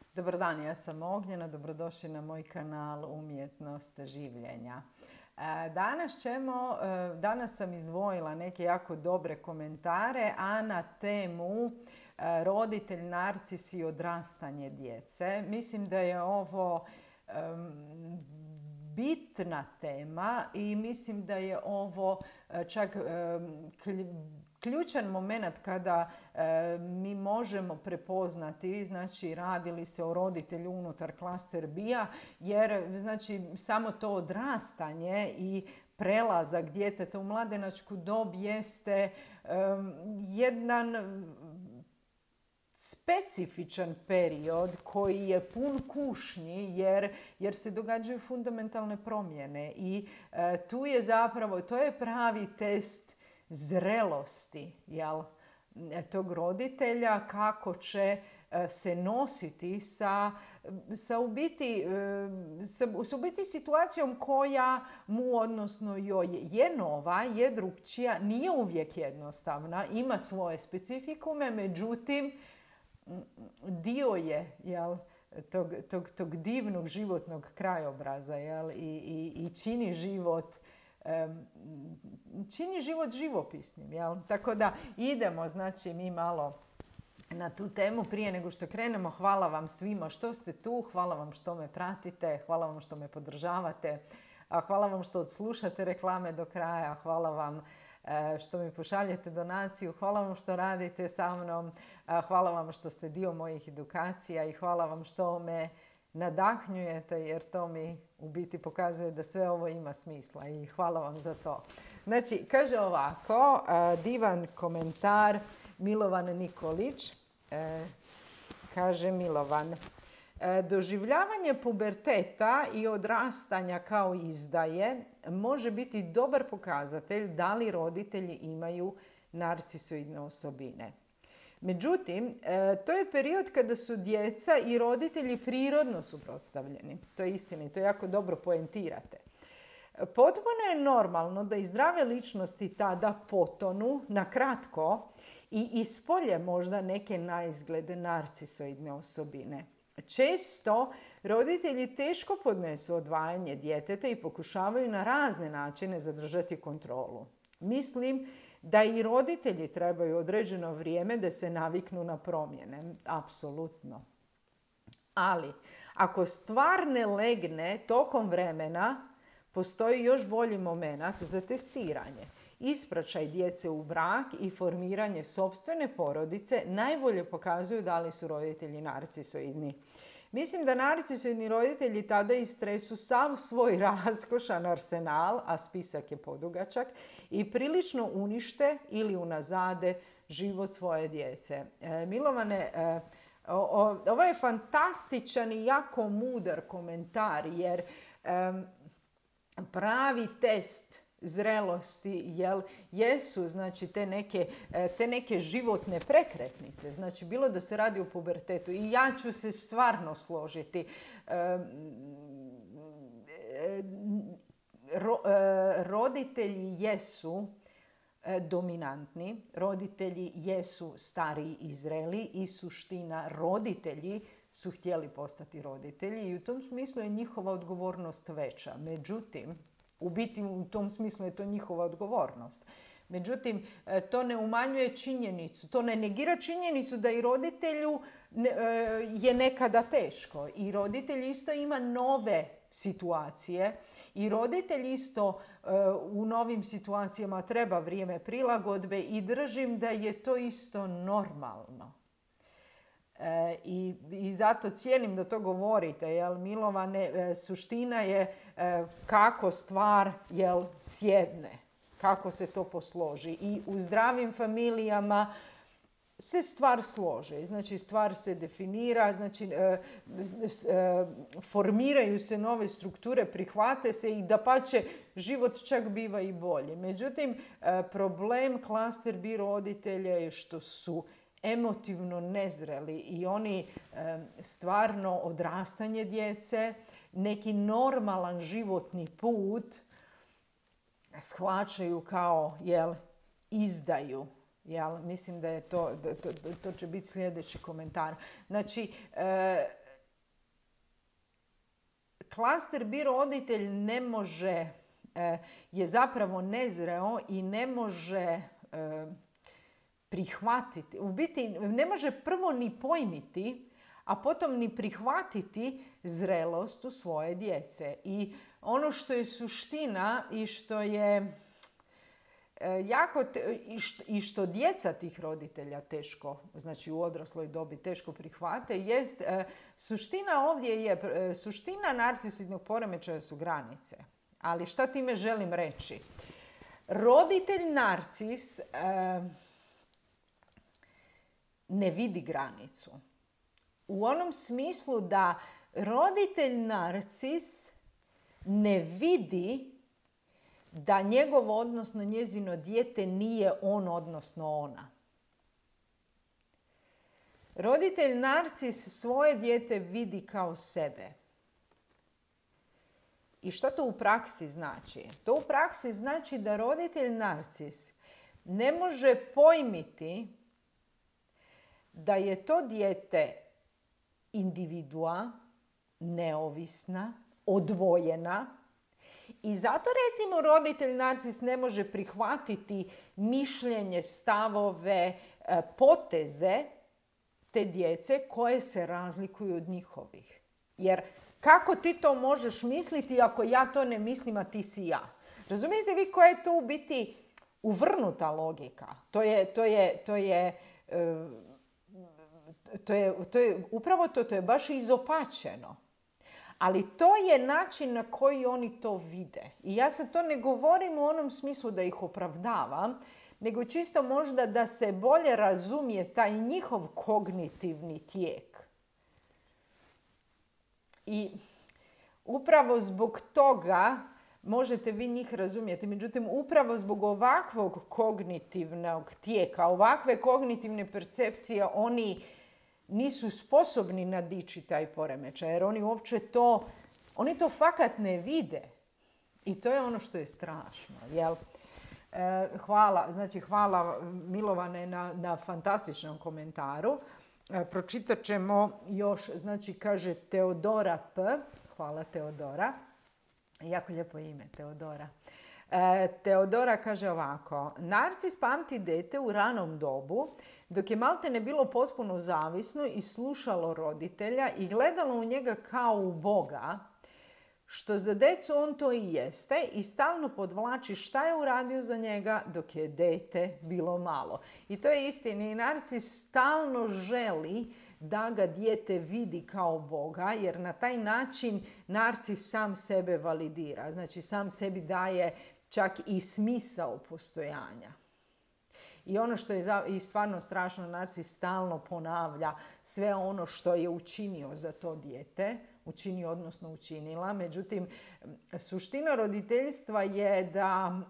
Dobar dan, ja sam Ognjena, dobrodošli na moj kanal Umjetnost življenja. Danas sam izdvojila neke jako dobre komentare, a na temu roditelj, narcis i odrastanje djece. Mislim da je ovo bitna tema i mislim da je ovo čak ključan moment kada mi možemo prepoznati, znači radi li se o roditelju unutar klaster B-a, jer znači samo to odrastanje i prelazak djeteta u mladenačku dob jeste jedan specifičan period koji je pun kušnji jer se događaju fundamentalne promjene i tu je zapravo, to je pravi test zrelosti tog roditelja, kako će se nositi sa u biti situacijom koja mu, odnosno joj je nova, je drukčija, nije uvijek jednostavna, ima svoje specifikume, međutim dio je tog divnog životnog krajobraza i čini život živopisnim. Tako da idemo, znači, mi malo na tu temu. Prije nego što krenemo, hvala vam svima što ste tu, hvala vam što me pratite, hvala vam što me podržavate, hvala vam što odslušate reklame do kraja, hvala vam što mi pošaljete donaciju, hvala vam što radite sa mnom, hvala vam što ste dio mojih edukacija i hvala vam što me nadahnjujete, jer to mi u biti pokazuje da sve ovo ima smisla i hvala vam za to. Znači, kaže ovako, divan komentar Milovan Nikolić. Kaže Milovan: doživljavanje puberteta i odrastanja kao izdaje može biti dobar pokazatelj da li roditelji imaju narcisoidne osobine. Međutim, to je period kada su djeca i roditelji prirodno suprotstavljeni. To je istina i to jako dobro poentirate. Potpuno je normalno da i zdrave ličnosti tada potonu na kratko i ispolje možda neke naizglede narcisoidne osobine. Često roditelji teško podnesu odvajanje djeteta i pokušavaju na razne načine zadržati kontrolu. Mislim da i roditelji trebaju određeno vrijeme da se naviknu na promjene. Apsolutno. Ali, ako stvar ne legne tokom vremena, postoji još bolji moment za testiranje. Ispraćaj djece u brak i formiranje sopstvene porodice najbolje pokazuju da li su roditelji narcisoidni. Mislim da narcisoidni roditelji tada istresu sav svoj raskošan arsenal, a spisak je podugačak, i prilično unište ili unazade život svoje djece. Milovane, ovo je fantastičan i jako mudar komentar, jer pravi test zrelosti jesu, znači, te neke životne prekretnice. Znači, bilo da se radi o pubertetu. I ja ću se stvarno složiti. Roditelji jesu dominantni, roditelji jesu stariji i zreli i suština, roditelji su htjeli postati roditelji i u tom smislu je njihova odgovornost veća. Međutim, u biti u tom smislu je to njihova odgovornost. Međutim, to ne umanjuje činjenicu, to ne negira činjenicu da i roditelju je nekada teško. I roditelj isto ima nove situacije i roditelj isto u novim situacijama treba vrijeme prilagodbe i držim da je to isto normalno. I zato cijenim da to govorite, Milovane. Suština je kako stvar sjedne, kako se to posloži. I u zdravim familijama se stvar složi. Znači, stvar se definira, znači, formiraju se nove strukture, prihvate se i dapače život čak biva i bolji. Međutim, problem klaster B roditelja je što su emotivno nezreli i oni stvarno odrastanje djece, neki normalan životni put shvaćaju kao izdaju. Mislim da je to će biti sljedeći komentar. Znači, klaster bi roditelj ne može, je zapravo nezreo i ne može prihvatiti, u biti ne može prvo ni pojmiti, a potom ni prihvatiti zrelost u svoje djece. I ono što je suština i što je jako i što djeca tih roditelja teško, znači u odrasloj dobi teško prihvate, jest suština ovdje je, suština narcisoidnog poremećaja su granice. Ali šta time želim reći? Roditelj narcis ne vidi granicu. U onom smislu da roditelj narcis ne vidi da njegovo, odnosno njezino dijete nije on, odnosno ona. Roditelj narcis svoje dijete vidi kao sebe. I što to u praksi znači? To u praksi znači da roditelj narcis ne može pojmiti da je to dijete individua, neovisna, odvojena. I zato recimo roditelj narcis ne može prihvatiti mišljenje, stavove, poteze te djece koje se razlikuju od njihovih. Jer kako ti to možeš misliti ako ja to ne mislim, a ti si ja? Razumijete vi koja je to u biti uvrnuta logika? Upravo to je baš izopačeno. Ali to je način na koji oni to vide. I ja sad to ne govorim u onom smislu da ih opravdavam, nego čisto možda da se bolje razumije taj njihov kognitivni tijek. I upravo zbog toga možete vi njih razumjeti. Međutim, upravo zbog ovakvog kognitivnog tijeka, ovakve kognitivne percepcije, oni nisu sposobni nadići taj poremećaj, jer oni uopće to, oni to fakat ne vide. I to je ono što je strašno, jel? Hvala Milovane na fantastičnom komentaru. Pročitat ćemo još, znači kaže Teodora P. Hvala Teodora. Jako lijepo ime, Teodora. Teodora kaže ovako: narcis pamti dete u ranom dobu, dok je maltene bilo potpuno zavisno i slušalo roditelja i gledalo u njega kao u Boga, što za decu on to i jeste, i stalno podvlači šta je uradio za njega dok je dete bilo malo. I to je istina. I narcis stalno želi da ga dijete vidi kao Boga, jer na taj način narcis sam sebe validira. Znači sam sebi daje čak i smisao postojanja. I ono što je i stvarno strašno, narcis stalno ponavlja sve ono što je učinio za to dijete, učinio odnosno učinila. Međutim, suština roditeljstva je da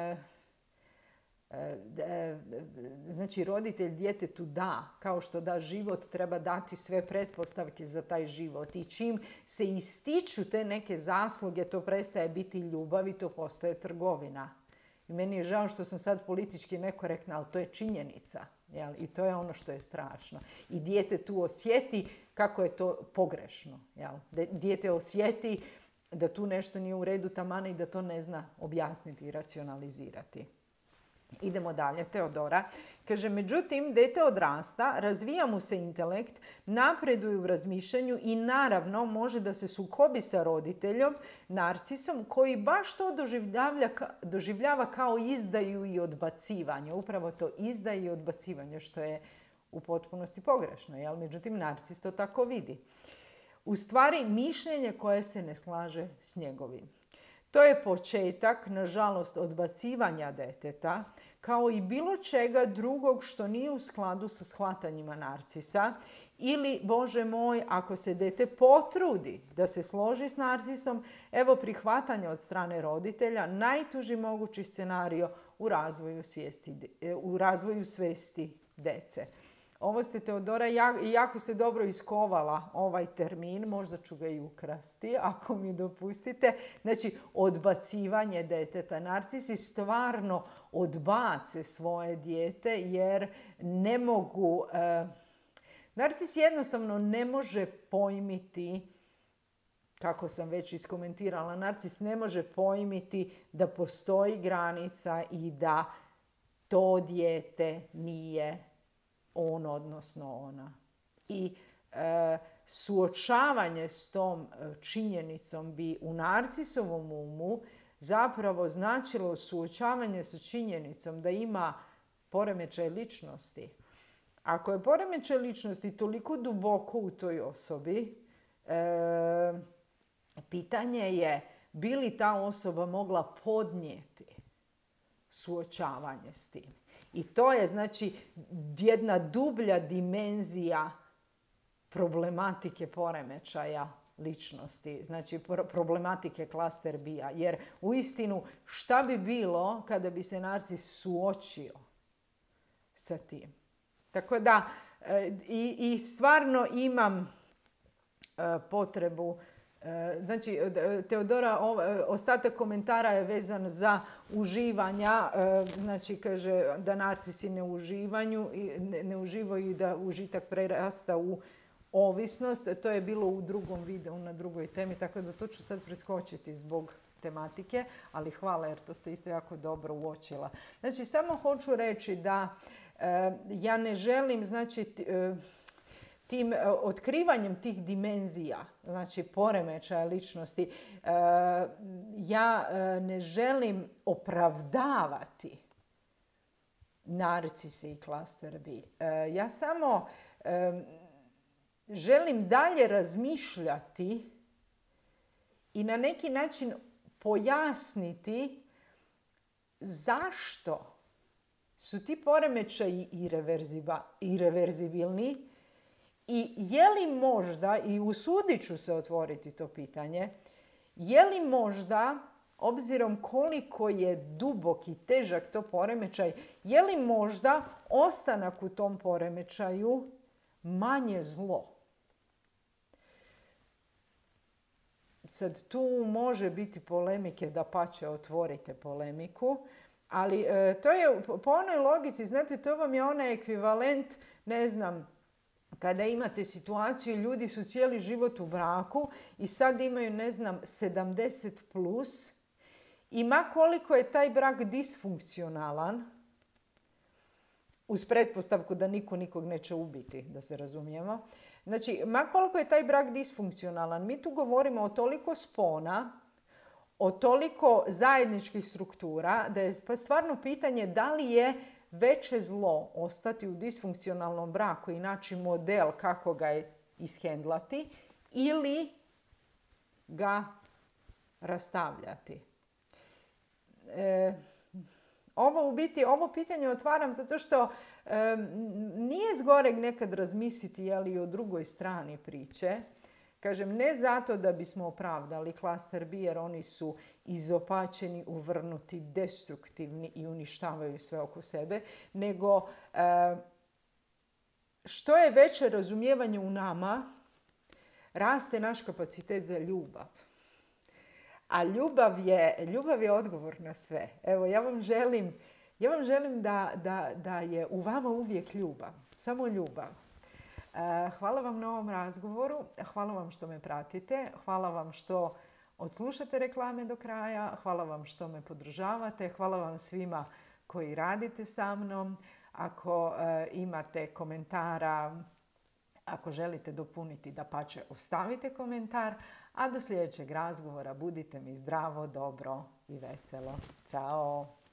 znači roditelj djetetu da, kao što da život, treba dati sve pretpostavke za taj život. I čim se ističu te neke zasluge, to prestaje biti ljubav i to postaje trgovina. I meni je žao što sam sad politički nekorektna, ali to je činjenica. Jel? I to je ono što je strašno. I dijete tu osjeti kako je to pogrešno. Jel? Dijete osjeti da tu nešto nije u redu taman i da to ne zna objasniti i racionalizirati. Idemo dalje, Teodora. Kaže, međutim, dete odrasta, razvija mu se intelekt, napreduje u razmišljanju i naravno može da se sukobi sa roditeljom, narcisom, koji baš to doživljava kao izdaju i odbacivanje. Upravo to izdaje i odbacivanje, što je u potpunosti pogrešno. Jel? Međutim, narcis to tako vidi. U stvari, mišljenje koje se ne slaže s njegovim. To je početak, nažalost, odbacivanja deteta, kao i bilo čega drugog što nije u skladu sa shvatanjima narcisa. Ili, Bože moj, ako se dete potrudi da se složi s narcisom, evo prihvatanja od strane roditelja, najtuži mogući scenario u razvoju svijesti dece. Ovo ste, Teodora, jako se dobro iskovala ovaj termin, možda ću ga i ukrasti, ako mi dopustite. Znači, odbacivanje deteta. Narcisi stvarno odbace svoje dijete jer ne mogu... Narcis jednostavno ne može pojmiti kako sam već iskomentirala, narcis ne može pojmiti da postoji granica i da to dijete nije on, odnosno ona. I suočavanje s tom činjenicom bi u narcisovom umu zapravo značilo suočavanje sa činjenicom da ima poremećaj ličnosti. Ako je poremećaj ličnosti toliko duboko u toj osobi, pitanje je bi li ta osoba mogla podnijeti suočavanje s tim. I to je znači jedna dublja dimenzija problematike poremećaja ličnosti, znači problematike klaster B-a. Jer uistinu šta bi bilo kada bi se narcis suočio sa tim? Tako da i stvarno imam potrebu, znači Teodora, ostatak komentara je vezan za uživanja, znači kaže da narcisi ne uživaju i da užitak prerasta u ovisnost. To je bilo u drugom videu na drugoj temi, tako da to ću sad preskočiti zbog tematike, ali hvala jer to ste isto jako dobro uočila. Znači samo hoću reći da ja ne želim, znači tim otkrivanjem tih dimenzija, znači poremećaja ličnosti, ja ne želim opravdavati narcise i klaster B. Ja samo želim dalje razmišljati i na neki način pojasniti zašto su ti poremećaji irreverzibilni i je li možda, i usudit ću se otvoriti to pitanje, je li možda, obzirom koliko je dubok i težak to poremećaj, je li možda ostanak u tom poremećaju manje zlo? Sad tu može biti polemike, dapače otvorite polemiku, ali to je po onoj logici, znate, to vam je onaj ekvivalent, ne znam, kada imate situaciju, ljudi su cijeli život u braku i sad imaju, ne znam, 70 plus i ma koliko je taj brak disfunkcionalan, uz pretpostavku da niko nikog neće ubiti, da se razumijemo. Znači, ma koliko je taj brak disfunkcionalan, mi tu govorimo o toliko spona, o toliko zajedničkih struktura, da je stvarno pitanje da li je veće zlo ostati u disfunkcionalnom braku i naći model kako ga ishendlati ili ga rastavljati. Ovo pitanje otvaram zato što nije zgoreg nekad razmisliti je li o drugoj strani priče. Kažem, ne zato da bismo opravdali klaster B jer oni su izopačeni, uvrnuti, destruktivni i uništavaju sve oko sebe, nego što je veće razumijevanje u nama, raste naš kapacitet za ljubav. A ljubav je odgovor na sve. Evo, ja vam želim da je u vama uvijek ljubav. Samo ljubav. Hvala vam na ovom razgovoru. Hvala vam što me pratite. Hvala vam što odslušate reklame do kraja. Hvala vam što me podržavate. Hvala vam svima koji radite sa mnom. Ako imate komentara, ako želite dopuniti, dapače, ostavite komentar. A do sljedećeg razgovora budite mi zdravo, dobro i veselo. Ćao!